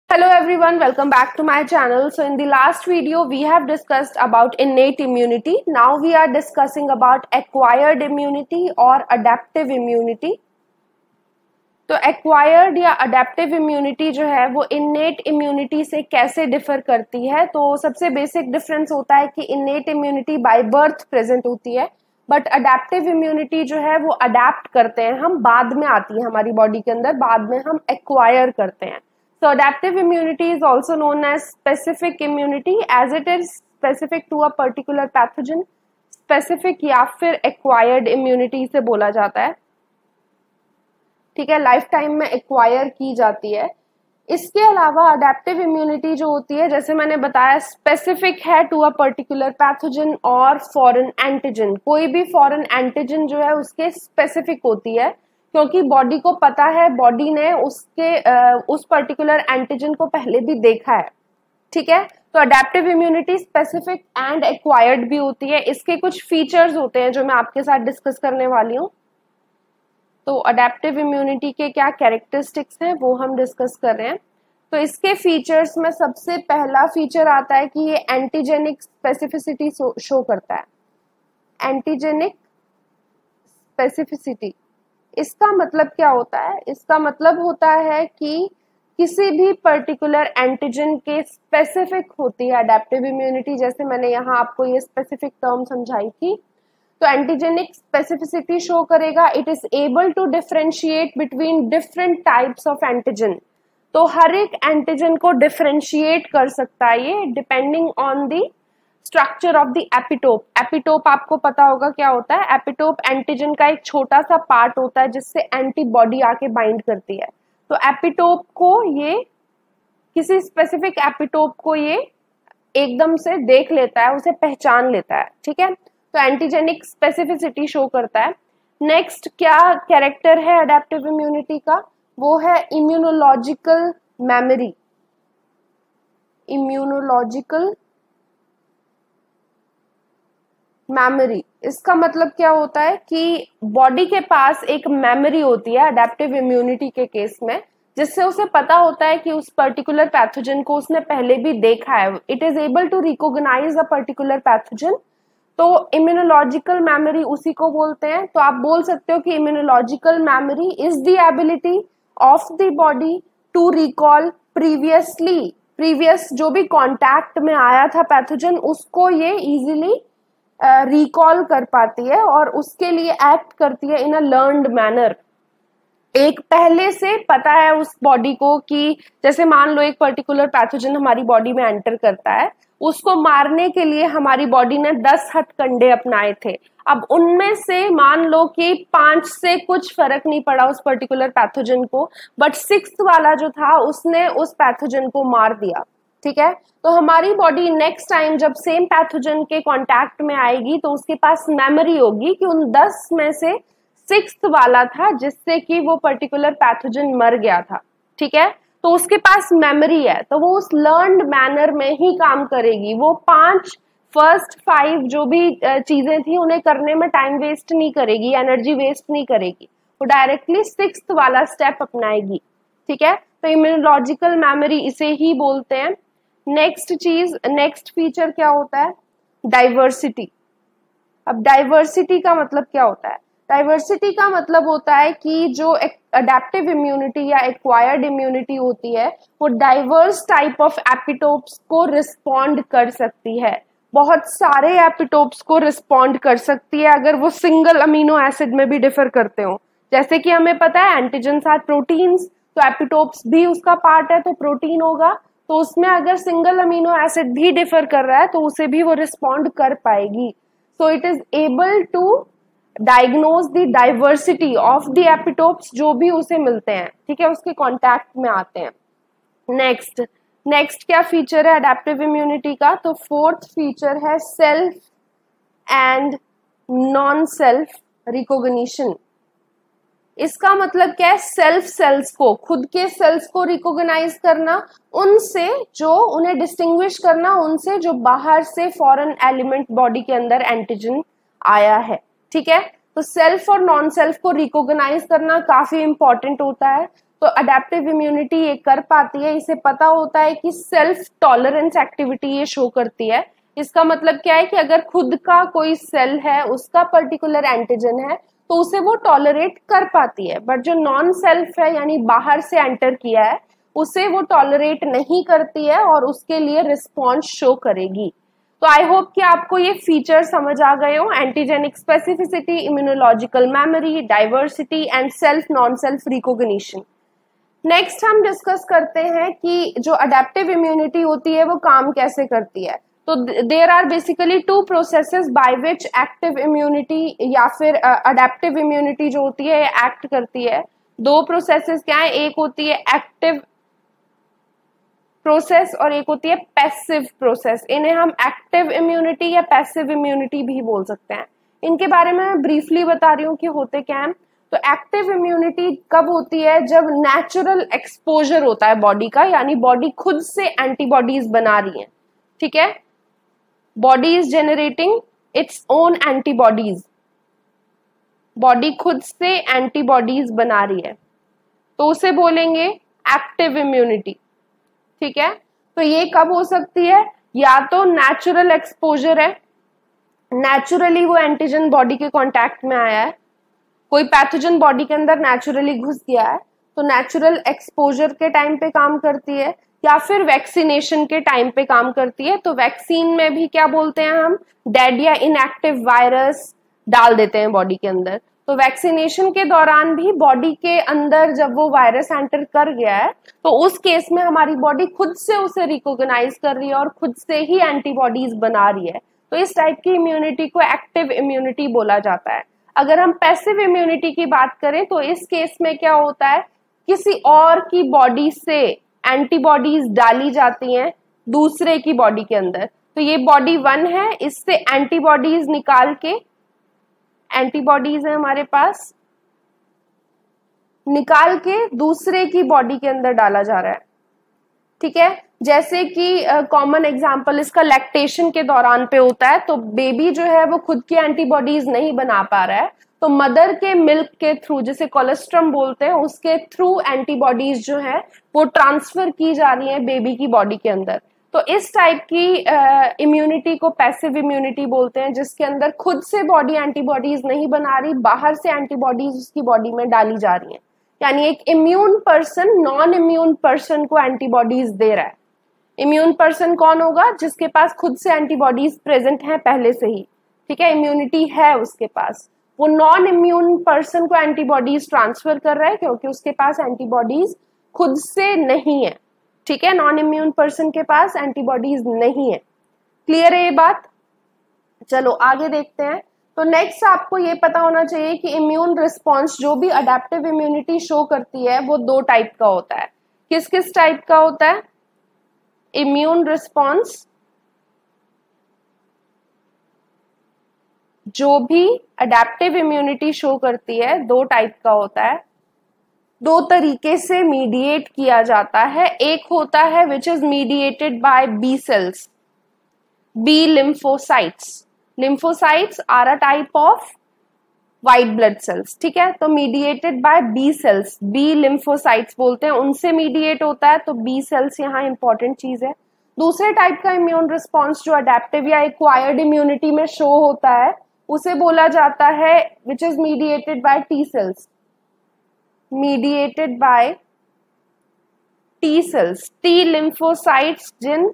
Hello everyone, welcome back to my channel. So in the last video we have discussed about innate immunity. Now we are discussing about acquired immunity or adaptive immunity. तो acquired या adaptive immunity जो है वो innate immunity से कैसे differ करती है। तो सबसे बेसिक डिफरेंस होता है कि innate immunity by birth present होती है, बट अडेप्टिव इम्यूनिटी जो है वो अडेप्ट करते हैं हम, बाद में आती है हमारी बॉडी के अंदर, बाद में हम एक्वायर करते हैं। So adaptive immunity is also known as specific immunity as it is specific to a particular pathogen. Specific या फिर acquired immunity से बोला जाता है, ठीक है, लाइफ टाइम में एक्वायर की जाती है। इसके अलावा अडेप्टिव इम्यूनिटी जो होती है, जैसे मैंने बताया, स्पेसिफिक है टू अ पर्टिकुलर पैथोजन और फॉरेन एंटीजन। कोई भी फॉरेन एंटीजन जो है उसके स्पेसिफिक होती है, क्योंकि बॉडी को पता है, बॉडी ने उस पर्टिकुलर एंटीजन को पहले भी देखा है, ठीक है। तो adaptive immunity specific and acquired भी होती है। इसके कुछ फीचर्स होते हैं जो मैं आपके साथ डिस्कस करने वाली हूँ। तो अडेप्टिव इम्यूनिटी के क्या कैरेक्टरिस्टिक्स हैं वो हम डिस्कस कर रहे हैं। तो इसके फीचर्स में सबसे पहला फीचर आता है कि ये एंटीजेनिक स्पेसिफिसिटी शो करता है। एंटीजेनिक स्पेसिफिसिटी, इसका मतलब क्या होता है? इसका मतलब होता है कि किसी भी पर्टिकुलर एंटीजन के स्पेसिफिक होती है अडेप्टिव इम्यूनिटी। जैसे मैंने यहाँ आपको ये स्पेसिफिक टर्म समझाई थी, तो एंटीजेनिक स्पेसिफिसिटी शो करेगा। It is able to differentiate between different types of antigen. तो हर एक एंटीजन को डिफरेंशिएट कर सकता है ये, depending on the structure of the epitope. Epitope आपको पता होगा क्या होता है। एपिटोप एंटीजन का एक छोटा सा पार्ट होता है जिससे एंटीबॉडी आके बाइंड करती है। तो एपिटोप को ये, किसी स्पेसिफिक एपिटोप को ये एकदम से देख लेता है, उसे पहचान लेता है, ठीक है। तो एंटीजेनिक स्पेसिफिसिटी शो करता है। नेक्स्ट क्या कैरेक्टर है अडेप्टिव इम्यूनिटी का? वो है इम्यूनोलॉजिकल मेमोरी। इम्यूनोलॉजिकल मेमोरी, इसका मतलब क्या होता है कि बॉडी के पास एक मेमोरी होती है अडेप्टिव इम्यूनिटी के केस में, जिससे उसे पता होता है कि उस पर्टिकुलर पैथोजन को उसने पहले भी देखा है। It is able to recognise a particular pathogen. तो इम्यूनोलॉजिकल मेमोरी उसी को बोलते हैं। तो आप बोल सकते हो कि immunological memory is the ability of the body to recall previous जो भी कॉन्टैक्ट में आया था पैथोजन, उसको ये इजीली रिकॉल कर पाती है और उसके लिए एक्ट करती है इन अ लर्न्ड मैनर। एक पहले से पता है उस बॉडी को कि जैसे मान लो एक पर्टिकुलर पैथोजन हमारी बॉडी में एंटर करता है, उसको मारने के लिए हमारी बॉडी ने 10 हथकंडे अपनाए थे। अब उनमें से मान लो कि 5 से कुछ फर्क नहीं पड़ा उस पर्टिकुलर पैथोजन को, बट 6th वाला जो था उसने उस पैथोजन को मार दिया, ठीक है। तो हमारी बॉडी नेक्स्ट टाइम जब सेम पैथोजन के कांटेक्ट में आएगी तो उसके पास मेमोरी होगी कि उन 10 में से 6th वाला था जिससे कि वो पर्टिकुलर पैथोजन मर गया था, ठीक है। तो उसके पास मेमोरी है, तो वो उस लर्न्ड मैनर में ही काम करेगी। वो फर्स्ट 5 जो भी चीजें थी उन्हें करने में टाइम वेस्ट नहीं करेगी, एनर्जी वेस्ट नहीं करेगी, वो डायरेक्टली 6th वाला स्टेप अपनाएगी, ठीक है। तो इम्यूनोलॉजिकल मेमोरी इसे ही बोलते हैं। नेक्स्ट फीचर क्या होता है? डाइवर्सिटी। अब डाइवर्सिटी का मतलब क्या होता है? डाइवर्सिटी का मतलब होता है कि जो अडेप्टिव इम्यूनिटी या एक्वायर्ड इम्यूनिटी होती है वो डाइवर्स टाइप ऑफ एपिटोप्स को रिस्पॉन्ड कर सकती है। बहुत सारे एपिटोप्स को रिस्पॉन्ड कर सकती है अगर वो सिंगल अमीनो एसिड में भी डिफर करते हो। जैसे कि हमें पता है एंटीजन्स आर प्रोटीन्स, तो एपिटोप्स भी उसका पार्ट है, तो प्रोटीन होगा। तो उसमें अगर सिंगल अमीनो एसिड भी डिफर कर रहा है तो उसे भी वो रिस्पॉन्ड कर पाएगी। So it is able to diagnose the diversity of the epitopes जो भी उसे मिलते हैं, ठीक है, उसके कांटेक्ट में आते हैं। नेक्स्ट क्या फीचर है अडेप्टिव इम्यूनिटी का? तो 4th फीचर है self and non self recognition. इसका मतलब क्या है? सेल्फ सेल्स को, खुद के सेल्स को रिकॉग्नाइज करना, उनसे जो उन्हें डिस्टिंग्विश करना उनसे जो बाहर से फॉरेन एलिमेंट बॉडी के अंदर एंटीजन आया है, ठीक है। तो सेल्फ और नॉन सेल्फ को रिकॉग्नाइज करना काफी इंपॉर्टेंट होता है। तो अडेप्टिव इम्यूनिटी ये कर पाती है, इसे पता होता है कि सेल्फ टॉलरेंस एक्टिविटी ये शो करती है। इसका मतलब क्या है कि अगर खुद का कोई सेल है, उसका पर्टिकुलर एंटीजन है, तो उसे वो टॉलरेट कर पाती है, बट जो नॉन सेल्फ है यानी बाहर से एंटर किया है, उसे वो टॉलरेट नहीं करती है और उसके लिए रिस्पॉन्स शो करेगी। तो आई होप कि आपको ये फीचर समझ आ गए हो, antigenic specificity, immunological memory, diversity and self non self recognition. Next हम डिस्कस करते हैं कि जो अडेप्टिव इम्यूनिटी होती है वो काम कैसे करती है। तो there are basically two processes by which active immunity या फिर अडेप्टिव इम्यूनिटी जो होती है एक्ट करती है। दो प्रोसेसेस क्या है, एक होती है एक्टिव प्रोसेस और एक होती है पैसिव प्रोसेस। इन्हें हम एक्टिव इम्यूनिटी या पैसिव इम्यूनिटी भी बोल सकते हैं। इनके बारे में मैं ब्रीफली बता रही हूँ कि होते क्या है। तो एक्टिव इम्यूनिटी कब होती है, जब नेचुरल एक्सपोजर होता है बॉडी का, यानी बॉडी खुद से एंटीबॉडीज बना रही है, ठीक है, body is generating its own antibodies, body खुद से एंटीबॉडीज बना रही है, तो उसे बोलेंगे एक्टिव इम्यूनिटी, ठीक है। तो ये कब हो सकती है, या तो नेचुरल एक्सपोजर है, नेचुरली वो एंटीजन बॉडी के कांटेक्ट में आया है, कोई पैथोजन बॉडी के अंदर नेचुरली घुस गया है, तो नेचुरल एक्सपोजर के टाइम पे काम करती है, या फिर वैक्सीनेशन के टाइम पे काम करती है। तो वैक्सीन में भी क्या बोलते हैं हम, डेड या इनएक्टिव वायरस डाल देते हैं बॉडी के अंदर। तो वैक्सीनेशन के दौरान भी बॉडी के अंदर जब वो वायरस एंटर कर गया है, तो उस केस में हमारी बॉडी खुद से उसे रिकॉग्नाइज कर रही है और खुद से ही एंटीबॉडीज बना रही है। तो इस टाइप की इम्यूनिटी को एक्टिव इम्यूनिटी बोला जाता है। अगर हम पैसिव इम्यूनिटी की बात करें तो इस केस में क्या होता है, किसी और की बॉडी से एंटीबॉडीज डाली जाती हैं दूसरे की बॉडी के अंदर। तो ये बॉडी 1 है, इससे एंटीबॉडीज निकाल के, एंटीबॉडीज है हमारे पास, निकाल के दूसरे की बॉडी के अंदर डाला जा रहा है, ठीक है। जैसे कि कॉमन एग्जांपल इसका लैक्टेशन के दौरान पे होता है। तो बेबी जो है वो खुद की एंटीबॉडीज नहीं बना पा रहा है, तो मदर के मिल्क के थ्रू, जिसे कोलेस्ट्रम बोलते हैं, उसके थ्रू एंटीबॉडीज जो है वो ट्रांसफर की जा रही है बेबी की बॉडी के अंदर। तो इस टाइप की इम्यूनिटी को पैसिव इम्यूनिटी बोलते हैं, जिसके अंदर खुद से बॉडी एंटीबॉडीज नहीं बना रही, बाहर से एंटीबॉडीज उसकी बॉडी में डाली जा रही है। यानी एक immune person non immune person को एंटीबॉडीज दे रहा है। इम्यून पर्सन कौन होगा, जिसके पास खुद से एंटीबॉडीज प्रेजेंट हैं पहले से ही, ठीक है, इम्यूनिटी है उसके पास। वो नॉन इम्यून पर्सन को एंटीबॉडीज ट्रांसफर कर रहा है क्योंकि उसके पास एंटीबॉडीज खुद से नहीं है, ठीक है, नॉन इम्यून पर्सन के पास एंटीबॉडीज नहीं है। क्लियर है ये बात? चलो आगे देखते हैं। तो नेक्स्ट आपको ये पता होना चाहिए कि इम्यून रिस्पॉन्स जो भी अडेप्टिव इम्यूनिटी शो करती है वो 2 टाइप का होता है। किस किस टाइप का होता है? इम्यून रिस्पॉन्स जो भी अडेप्टिव इम्यूनिटी शो करती है 2 टाइप का होता है, 2 तरीके से मीडिएट किया जाता है। एक होता है which is mediated by B cells, B lymphocytes. Lymphocytes are a type of white blood cells, ठीक है। तो mediated by B cells, B lymphocytes बोलते हैं, उनसे मीडिएट होता है। तो बी सेल्स यहाँ इंपॉर्टेंट चीज है। दूसरे टाइप का इम्यून रिस्पॉन्स जो अडेप्टिव या एक्वायर्ड इम्यूनिटी में शो होता है उसे बोला जाता है which is mediated by T cells, mediated by T cells, T lymphocytes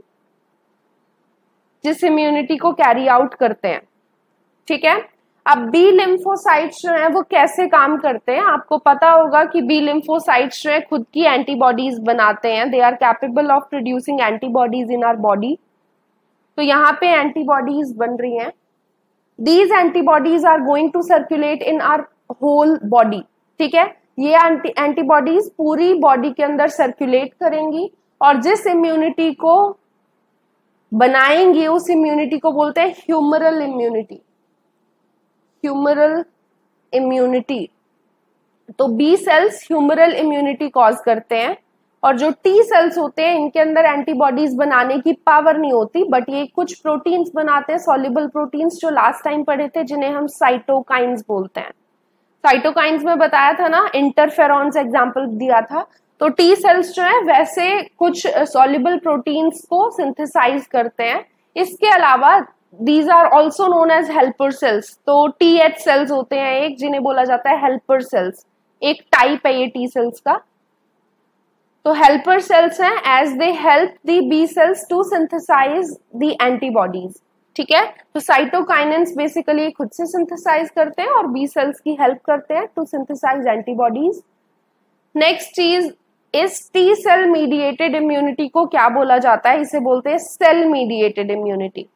जिस इम्यूनिटी को कैरी आउट करते हैं, ठीक है। अब बी लिम्फोसाइट्स जो है वो कैसे काम करते हैं, आपको पता होगा कि बी लिम्फोसाइट्स जो है खुद की एंटीबॉडीज बनाते हैं। They are capable of producing antibodies in our body. तो यहाँ पे एंटीबॉडीज बन रही हैं। These antibodies are going to circulate in our whole body, ठीक है। ये एंटीबॉडीज पूरी बॉडी के अंदर सर्कुलेट करेंगी और जिस इम्यूनिटी को बनाएंगी उस इम्यूनिटी को बोलते हैं ह्यूमरल इम्यूनिटी, ह्यूमरल इम्यूनिटी। तो B cells humoral immunity cause करते हैं और जो टी सेल्स होते हैं इनके अंदर एंटीबॉडीज बनाने की पावर नहीं होती, बट ये कुछ प्रोटीन्स बनाते हैं, सॉल्युबल प्रोटीन्स, जो लास्ट टाइम पढ़े थे, जिन्हें हम साइटोकाइंस बोलते हैं। साइटोकाइंस में बताया था ना, इंटरफेरॉन्स एग्जाम्पल दिया था। तो टी सेल्स जो है वैसे कुछ सॉल्युबल प्रोटीन्स को सिंथेसाइज करते हैं। इसके अलावा these are also known as helper cells. तो टीएच सेल्स होते हैं एक, जिन्हें बोला जाता है हेल्पर सेल्स, एक टाइप है ये टी सेल्स का। तो हेल्पर सेल्स हैं as they help the B cells to synthesise the antibodies. ठीक है, तो साइटोकाइनेंस बेसिकली खुद से सिंथेसाइज करते हैं और बी सेल्स की हेल्प करते हैं टू सिंथेसाइज एंटीबॉडीज। नेक्स्ट चीज, इस टी सेल मीडिएटेड इम्यूनिटी को क्या बोला जाता है? इसे बोलते हैं cell mediated immunity.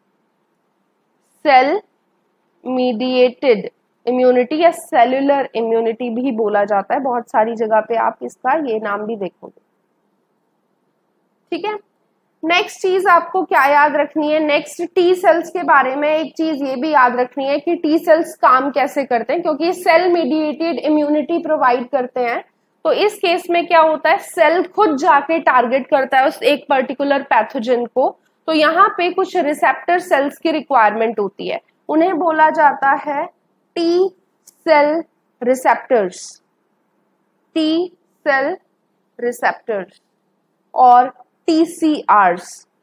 Cell mediated immunity या सेलुलर इम्यूनिटी भी बोला जाता है, बहुत सारी जगह पे आप इसका ये नाम भी देखोगे। ठीक है, नेक्स्ट चीज आपको क्या याद रखनी है? नेक्स्ट टी सेल्स के बारे में एक चीज ये भी याद रखनी है कि टी सेल्स काम कैसे करते हैं, क्योंकि सेल मीडिएटेड इम्यूनिटी प्रोवाइड करते हैं। तो इस केस में क्या होता है, सेल खुद जाके टारगेट करता है उस एक पर्टिकुलर पैथोजन को। तो यहाँ पे कुछ रिसेप्टर सेल्स की रिक्वायरमेंट होती है, उन्हें बोला जाता है T cell receptors, T cell receptors और TCRs.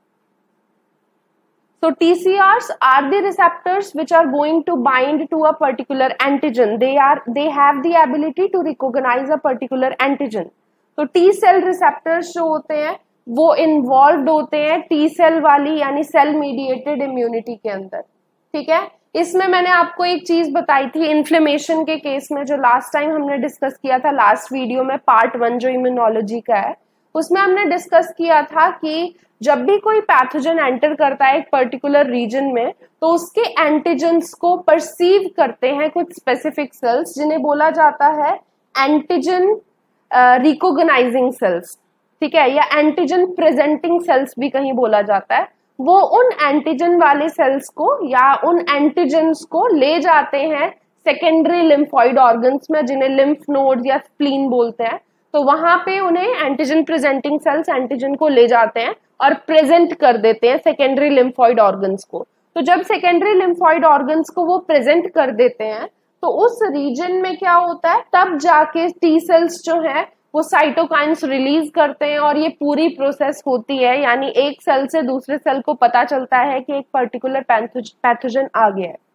So TCRs are the receptors which are going to bind to a particular antigen. They have the ability to recognize a particular antigen. तो T cell receptors जो होते हैं वो involve होते हैं T cell वाली यानी सेल मीडिएटेड इम्यूनिटी के अंदर। ठीक है, इसमें मैंने आपको एक चीज बताई थी इन्फ्लेमेशन के केस में, जो लास्ट टाइम हमने डिस्कस किया था लास्ट वीडियो में, पार्ट 1 जो इम्यूनोलॉजी का है, उसमें हमने डिस्कस किया था कि जब भी कोई पैथोजन एंटर करता है एक पर्टिकुलर रीजन में, तो उसके एंटीजेंस को परसीव करते हैं कुछ स्पेसिफिक सेल्स, जिन्हें बोला जाता है एंटीजन रिकॉग्नाइजिंग सेल्स। ठीक है, या एंटीजन प्रेजेंटिंग सेल्स भी कहीं बोला जाता है। वो उन एंटीजन वाले सेल्स को या उन एंटीजेंस को ले जाते हैं सेकेंडरी लिम्फॉइड ऑर्गन्स में, जिन्हें लिम्फ नोड्स या स्प्लीन बोलते हैं। तो वहां पे उन्हें एंटीजन प्रेजेंटिंग सेल्स एंटीजन को ले जाते हैं और प्रेजेंट कर देते हैं सेकेंडरी लिम्फॉइड ऑर्गन्स को। तो जब सेकेंडरी लिम्फॉइड ऑर्गन्स को वो प्रेजेंट कर देते हैं तो उस रीजन में क्या होता है, तब जाके टी सेल्स जो है वो साइटोकाइन्स रिलीज करते हैं और ये पूरी प्रोसेस होती है, यानी एक सेल से दूसरे सेल को पता चलता है कि एक पर्टिकुलर पैथोजन आ गया है।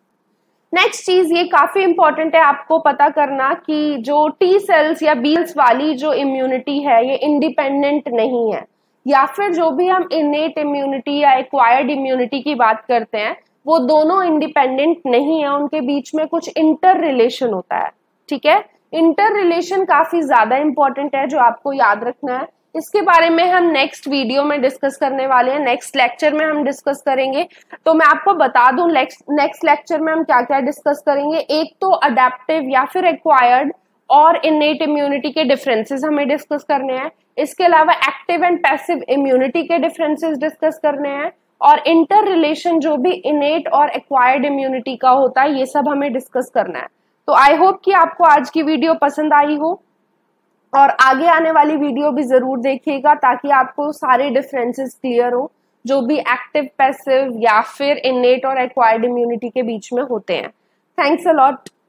नेक्स्ट चीज ये काफी इंपॉर्टेंट है आपको पता करना कि जो टी सेल्स या बी सेल्स वाली जो इम्यूनिटी है ये इंडिपेंडेंट नहीं है, या फिर जो भी हम इनेट इम्यूनिटी या एक्वायर्ड इम्यूनिटी की बात करते हैं वो दोनों इंडिपेंडेंट नहीं है, उनके बीच में कुछ इंटर रिलेशन होता है। ठीक है, इंटर रिलेशन काफी ज्यादा इंपॉर्टेंट है जो आपको याद रखना है। इसके बारे में हम नेक्स्ट वीडियो में डिस्कस करने वाले हैं, नेक्स्ट लेक्चर में हम डिस्कस करेंगे। तो मैं आपको बता दूं नेक्स्ट लेक्चर में हम क्या क्या डिस्कस करेंगे। एक तो अडेप्टिव या फिर एक्वायर्ड और इनेट इम्यूनिटी के डिफरेंसेस हमें डिस्कस करने हैं। इसके अलावा एक्टिव एंड पैसिव इम्यूनिटी के डिफरेंसेस डिस्कस करने हैं, और इंटर रिलेशन जो भी इनेट और एक्वायर्ड इम्यूनिटी का होता है ये सब हमें डिस्कस करना है। तो आई होप कि आपको आज की वीडियो पसंद आई हो, और आगे आने वाली वीडियो भी जरूर देखिएगा ताकि आपको सारे डिफरेंसेस क्लियर हो जो भी एक्टिव, पैसिव या फिर इनेट और एक्वायर्ड इम्यूनिटी के बीच में होते हैं। Thanks a lot.